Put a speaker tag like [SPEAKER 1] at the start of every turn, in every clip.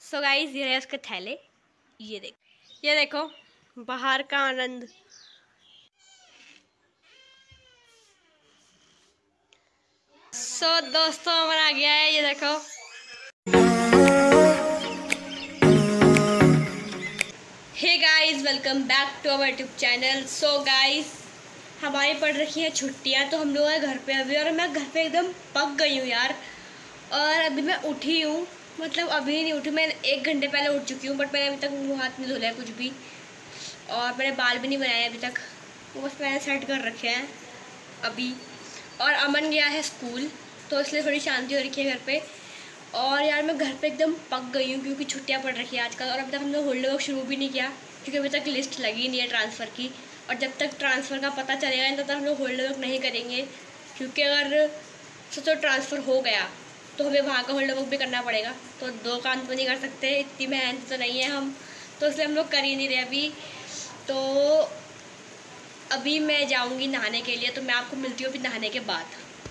[SPEAKER 1] So guys ये है उसके थैले। ये देखो बाहर का आनंद। दोस्तों अमन आ गया है, ये देखो। Hey guys welcome back to our YouTube channel. So guys हमारी पड़ रखी है छुट्टियां, तो हम लोग हैं घर पे अभी, और मैं घर पे एकदम पक गई हूँ यार। और अभी मैं उठी हूँ, मतलब अभी नहीं उठी, मैं 1 घंटे पहले उठ चुकी हूँ, बट मैंने अभी तक मुँह हाथ नहीं धुला है कुछ भी, और मैंने बाल भी नहीं बनाए अभी तक, वो बस मैंने सेट कर रखे हैं अभी। और अमन गया है स्कूल, तो इसलिए थोड़ी शांति हो रखी है घर पे। और यार मैं घर पे एकदम पक गई हूँ क्योंकि छुट्टियाँ पड़ रखी है आजकल, और अभी तक हमने होल्ड वर्क शुरू भी नहीं किया क्योंकि अभी तक लिस्ट लगी नहीं है ट्रांसफ़र की। और जब तक ट्रांसफ़र का पता चलेगा तब तक हम लोग होल्ड वर्क नहीं करेंगे, क्योंकि अगर सोचो ट्रांसफ़र हो गया तो हमें वहाँ का होल्ड वर्क भी करना पड़ेगा, तो 2 काम तो नहीं कर सकते, इतनी मेहनत तो नहीं है हम, तो इसलिए हम लोग कर ही नहीं रहे अभी। तो अभी मैं जाऊँगी नहाने के लिए, तो मैं आपको मिलती हूँ अभी नहाने के बाद।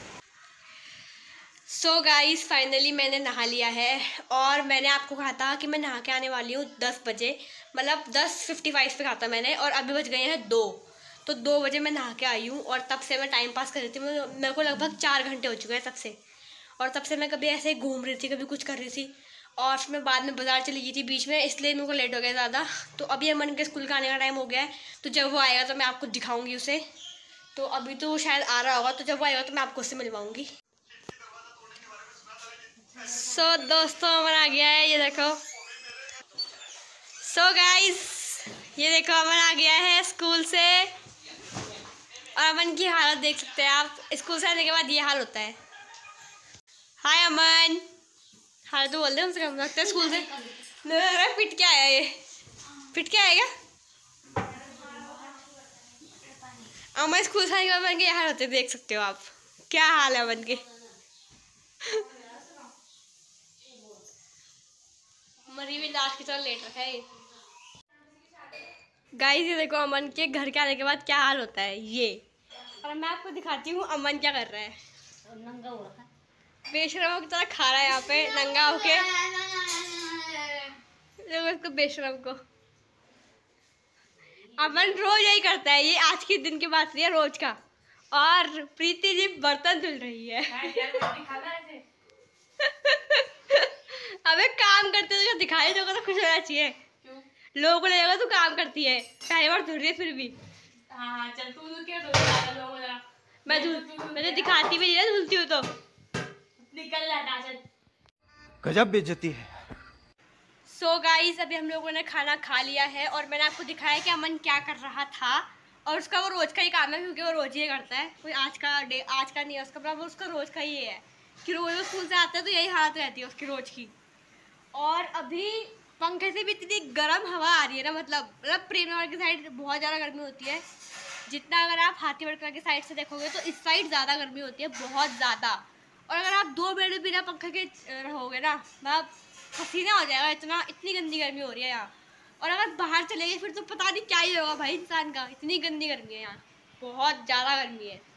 [SPEAKER 1] सो गाइस फाइनली मैंने नहा लिया है, और मैंने आपको कहा था कि मैं नहा के आने वाली हूँ 10 बजे, मतलब 10:55 पे कहा था मैंने, और अभी बज गए हैं 2, तो 2 बजे मैं नहा के आई हूँ। और तब से मैं टाइम पास कर रही थी, मेरे को लगभग 4 घंटे हो चुके हैं तब से। और तब से मैं कभी ऐसे ही घूम रही थी, कभी कुछ कर रही थी, और फिर मैं बाद में बाज़ार चली गई थी बीच में, इसलिए मेरे को लेट हो गया ज़्यादा। तो अभी अमन के स्कूल का आने का टाइम हो गया है, तो जब वो आएगा तो मैं आपको दिखाऊँगी उसे। तो अभी तो वो शायद आ रहा होगा, तो जब वो आएगा तो मैं आपको उससे मिलवाऊँगी। दोस्तों अमन आ गया है, ये देखो। गाइस ये देखो अमन आ गया है स्कूल से, और अमन की हालत देख सकते हैं आप, स्कूल से आने के बाद ये हाल होता है। हाय अमन, हाल तो बोल दे, हमसे कम लगता है स्कूल से पिट के आया, ये पिट के आएगा। अमन स्कूल से आने के बाद अमन के ये हाल होते देख सकते हो आप, क्या हाल है अमन के। मरी भी लास्ट की तरह लेट रखा है गाइस। ये देखो अमन के घर के आने के बाद क्या हाल होता है ये, और मैं आपको दिखाती हूँ अमन क्या कर रहा है। नंगा हो रखा है, बेशरम की तरह खा रहा है यहाँ पे नंगा होके। देखो इसको बेशरम को। अमन रोज यही करता है, ये आज के दिन की बात नहीं है, रोज का। और प्रीति जी बर्तन धुल रही है। अबे काम करते तो दिखाई दोगे तो खुश होना चाहिए, लोगों को लगेगा तू काम करती है, पहली बार धुल रही है फिर भी। हाँ चल तू क्या मैं तो दिखाती भी नहीं है, धुलती हूँ तो निकल रहा चल।
[SPEAKER 2] गजब बेइज्जती है।
[SPEAKER 1] सो गाइस अभी हम लोगों ने खाना खा लिया है, और मैंने आपको दिखाया कि अमन क्या कर रहा था, और उसका वो रोज का ही काम है, क्योंकि वो रोज ही करता है, कोई आज का नहीं है उसका, पर उसका रोज का ही है कि रोज स्कूल से आता है तो यही हालत रहती है उसकी रोज की। और अभी पंखे से भी इतनी गर्म हवा आ रही है ना, मतलब प्रेमनगर की साइड बहुत ज़्यादा गर्मी होती है, जितना अगर आप हाथीवड़कला की साइड से देखोगे तो इस साइड ज़्यादा गर्मी होती है, बहुत ज़्यादा। और अगर आप 2 मिनट बिना पंखे के रहोगे ना, मतलब पसीना हो जाएगा, इतनी गंदी गर्मी हो रही है यहाँ। और अगर बाहर चले गए फिर तो पता नहीं क्या ही होगा भाई इंसान का, इतनी गंदी गर्मी है यहाँ, बहुत ज़्यादा गर्मी है।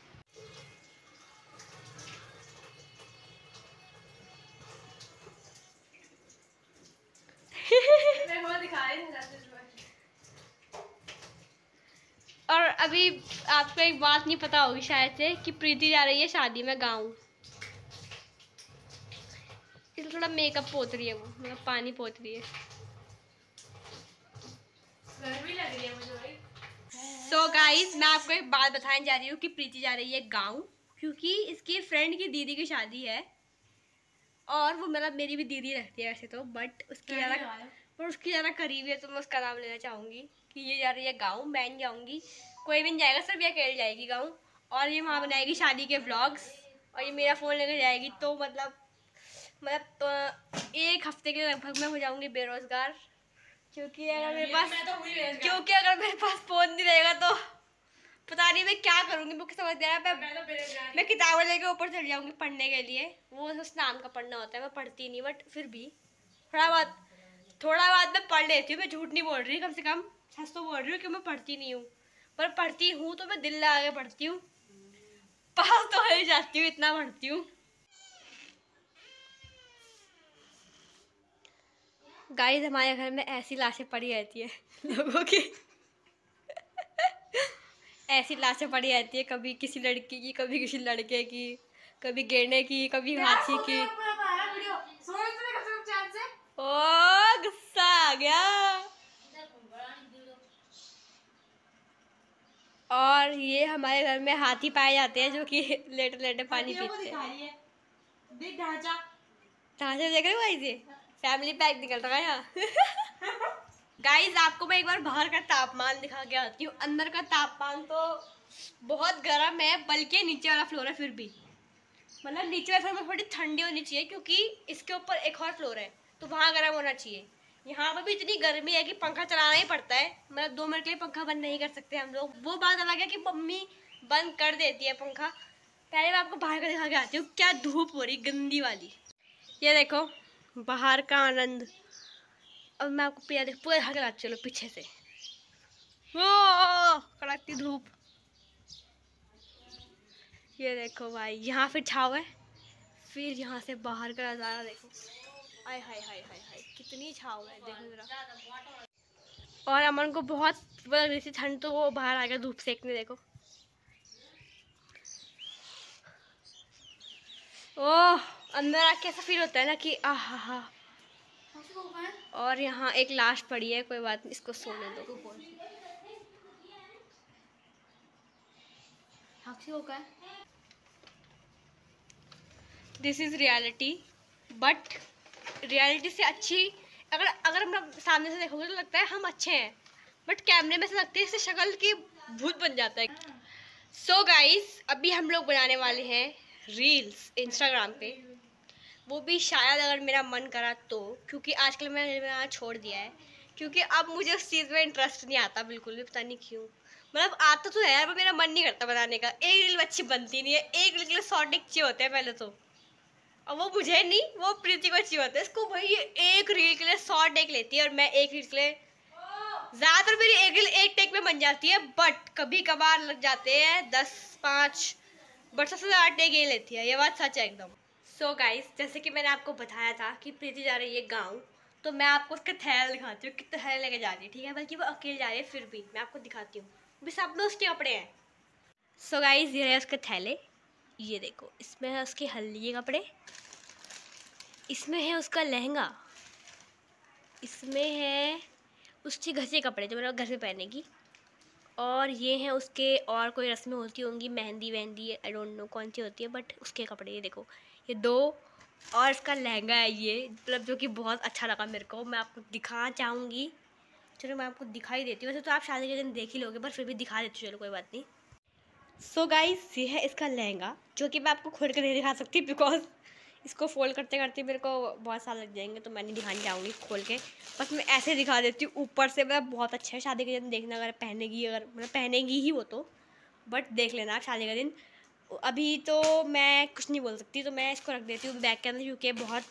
[SPEAKER 1] और अभी आपको एक बात नहीं पता होगी शायद से, कि प्रीति जा रही है शादी में गाँव, इसलिए थोड़ा मेकअप पोत रही है वो, मतलब पानी पोत रही है। गर्मी लग रही है मुझे। सो गाइस मैं आपको एक बात बताने जा रही हूँ कि प्रीति जा रही है गाँव, क्योंकि इसकी फ्रेंड की दीदी की शादी है, और वो मतलब मेरी भी दीदी रहती है वैसे तो, बट उसकी ज़्यादा करीबी है, तो मैं उसका नाम लेना चाहूँगी कि ये जा रही है गाँव, मैं नहीं जाऊँगी, कोई भी नहीं जाएगा, सिर्फ ये अकेले जाएगी गाँव, और ये वहाँ बनाएगी शादी के व्लॉग्स, और ये मेरा फ़ोन लेकर जाएगी, तो मतलब तो 1 हफ्ते के लगभग मैं हो जाऊँगी बेरोज़गार, क्योंकि अगर मेरे पास फ़ोन नहीं रहेगा तो पता नहीं मैं क्या करूँगी, मुझे समझ नहीं आ रहा। मैं किताबें लेके ऊपर चढ़ जाऊँगी पढ़ने के लिए, वो उस नाम का पढ़ना होता है, मैं पढ़ती नहीं, बट फिर भी थोड़ा बहुत मैं पढ़ लेती हूँ, मैं झूठ नहीं बोल रही, कम से कम सच तो बोल रही हूँ कि मैं पढ़ती नहीं हूँ, पर पढ़ती हूँ तो मैं दिल लगा के पढ़ती हूँ, पास तो हो ही जाती हूँ, इतना पढ़ती हूँ। गाइस हमारे घर में ऐसी लाशें पड़ी रहती है लोगों की ऐसी लाशें पड़ी रहती है, कभी किसी लड़की की, कभी किसी लड़के की, कभी गेंडे की, कभी हाथी की। ओ गुस्सा आ गया। और ये हमारे घर में हाथी पाए जाते हैं जो कि लेटे लेटे पानी पीते हैं। ढांचे देख रहे हो गाइस, ये फैमिली पैक निकल रहा है यहाँ गाइस आपको मैं एक बार बाहर का तापमान दिखा के आती हूँ। अंदर का तापमान तो बहुत गर्म है, बल्कि नीचे वाला फ्लोर है फिर भी, मतलब नीचे वाले फ्लोर में थोड़ी ठंडी होनी चाहिए क्योंकि इसके ऊपर एक और फ्लोर है तो वहाँ गर्म होना चाहिए। यहाँ पर भी इतनी गर्मी है कि पंखा चलाना ही पड़ता है, मतलब 2 मिनट के लिए पंखा बंद नहीं कर सकते हम लोग। वो बात अलग है कि मम्मी बंद कर देती है पंखा। पहले मैं आपको बाहर का दिखा के आती हूँ, क्या धूप हो रही गंदी वाली। ये देखो बाहर का आनंद। अब मैं आपको पूरा दिखा के लाती, चलो पीछे से। वो कड़कती धूप, ये देखो भाई, यहाँ फिर छाव है, फिर यहाँ से बाहर का नज़ारा देखो। आय हाय हाय हाय हाय, कितनी छाव है, देखो जरा। और अमन को बहुत जैसी ठंड, तो वो बाहर आ गया धूप सेकने, देखो। ओह अंदर आके ऐसा फील होता है ना कि आहा हा। और यहाँ एक लाश पड़ी है, कोई बात नहीं, इसको सोने दो। This is reality, but reality से अच्छी अगर हम सामने से देखोगे तो लगता है हम अच्छे हैं, बट कैमरे में से लगता है इससे शक्ल की भूत बन जाता है। सो गाइस अभी हम लोग बनाने वाले हैं रील्स इंस्टाग्राम पे, वो भी शायद अगर मेरा मन करा तो, क्योंकि आजकल मैंने बनाना छोड़ दिया है क्योंकि अब मुझे उस चीज़ में इंटरेस्ट नहीं आता बिल्कुल भी, पता नहीं क्यों। मतलब आता तो है यार, पर मेरा मन नहीं करता बनाने का। एक रील अच्छी बनती नहीं है, एक रील के लिए 100 टिक चाहिए होते हैं पहले तो, और वो मुझे नहीं, वो प्रीति को चाहिए होता है। इसको भाई ये एक रील के लिए 100 टेक लेती है और मैं एक रील के लिए, ज़्यादातर मेरी एक रील एक टेक में बन जाती है, बट कभी कभार लग जाते हैं 10-5, बट सबसे ज़्यादा टेक ये लेती है, ये बात सच है एकदम। सो गाइस जैसे कि मैंने आपको बताया था कि प्रीति जा रही है गाँव, तो मैं आपको उसका थैला दिखाती हूँ, कितना थैला लेके जा रही है, ठीक है, बल्कि वो अकेले जा रही है फिर भी मैं आपको दिखाती हूँ, भी सब में उसके कपड़े हैं। सो गाइस ये है उसके थैले, ये देखो, इसमें है उसके हल्दी के कपड़े, इसमें है उसका लहंगा, इसमें है उसके घर से कपड़े जो मतलब घर में पहनेगी, और ये हैं उसके और कोई रस्में होती होंगी, मेहंदी वहंदी, आई डोंट नो कौन सी होती है, बट उसके कपड़े ये देखो, ये 2, और इसका लहंगा है ये, मतलब जो कि बहुत अच्छा लगा मेरे को। मैं आपको दिखाना चाहूँगी, चलो मैं आपको दिखाई देती हूँ, वैसे तो आप शादी के दिन देख ही लोगे, पर फिर भी दिखा देती हूँ, चलो कोई बात नहीं। सो गाइस ये है इसका लहंगा, जो कि मैं आपको खोल कर नहीं दिखा सकती बिकॉज इसको फोल्ड करते करते मेरे को बहुत साल लग जाएंगे, तो मैं नहीं दिखाने जाऊँगी खोल के, बस मैं ऐसे दिखा देती हूँ ऊपर से। मतलब बहुत अच्छा है, शादी के दिन देखना, अगर पहनेगी, अगर मतलब पहनेगी ही वो तो, बट देख लेना आप शादी के दिन। अभी तो मैं कुछ नहीं बोल सकती, तो मैं इसको रख देती हूँ बैग के अंदर क्योंकि बहुत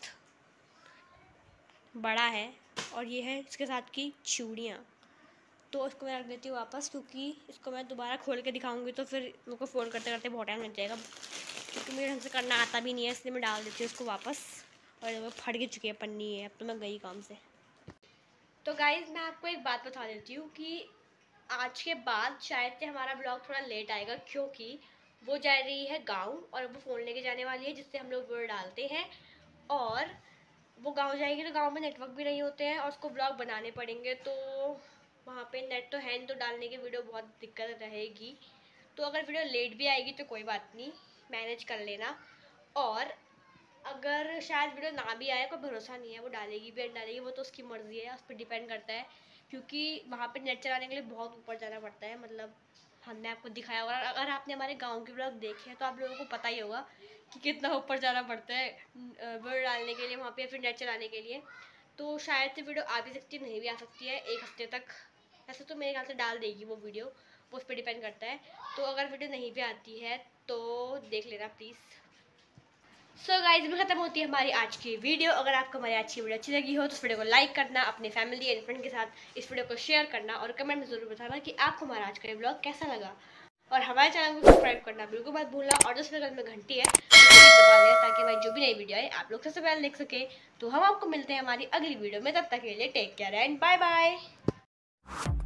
[SPEAKER 1] बड़ा है। और ये है इसके साथ की चूड़ियाँ, तो इसको मैं रख देती हूँ वापस, क्योंकि इसको मैं दोबारा खोल के दिखाऊंगी तो फिर मेरे को फ़ोन करते करते बहुत टाइम लग जाएगा, क्योंकि मुझे ढंग से करना आता भी नहीं है, इसलिए मैं डाल देती हूँ इसको वापस। और वो फट चुकी है पन्नी है, अब तो मैं गई काम से। तो गाइज़ मैं आपको एक बात बता देती हूँ कि आज के बाद शायद से हमारा ब्लॉग थोड़ा लेट आएगा, क्योंकि वो जा रही है गाँव और वो फ़ोन लेके जाने वाली है जिससे हम लोग वीडियो डालते हैं, और वो गाँव जाएगी तो गाँव में नेटवर्क भी नहीं होते हैं और उसको ब्लॉग बनाने पड़ेंगे, तो वहाँ पे नेट तो है नहीं, तो डालने की वीडियो बहुत दिक्कत रहेगी। तो अगर वीडियो लेट भी आएगी तो कोई बात नहीं, मैनेज कर लेना। और अगर शायद वीडियो ना भी आए, कोई भरोसा नहीं है, वो डालेगी भी डालेगी, वो तो उसकी मर्ज़ी है, उस पर डिपेंड करता है, क्योंकि वहाँ पे नेट चलाने के लिए बहुत ऊपर जाना पड़ता है। मतलब हमने आपको दिखाया होगा, अगर आपने हमारे गाँव के ब्लॉग देखे हैं तो आप लोगों को पता ही होगा कि कितना ऊपर जाना पड़ता है वीडियो डालने के लिए वहाँ पे, फिर नेट चलाने के लिए। तो शायद से वीडियो आ भी सकती है, नहीं भी आ सकती है 1 हफ्ते तक, ऐसे तो मेरे ख्याल से डाल देगी वो वीडियो, वो उस पर डिपेंड करता है। तो अगर वीडियो नहीं भी आती है तो देख लेना प्लीज़। सो गाइस में ख़त्म होती है हमारी आज की वीडियो। अगर आपको हमारी आज की वीडियो अच्छी लगी हो तो इस वीडियो को लाइक करना, अपने फैमिली एंड फ्रेंड के साथ इस वीडियो को शेयर करना, और कमेंट में ज़रूर बताना कि आपको हमारा आज का ब्लॉग कैसा लगा। और हमारे चैनल को सब्सक्राइब करना बिल्कुल मत भूलना, और जिस बगल में घंटी है दबा दें ताकि हमारी जो भी नई वीडियो आए आप लोग सबसे पहले देख सके। तो हम आपको मिलते हैं हमारी अगली वीडियो में, तब तक के लिए take care and bye bye.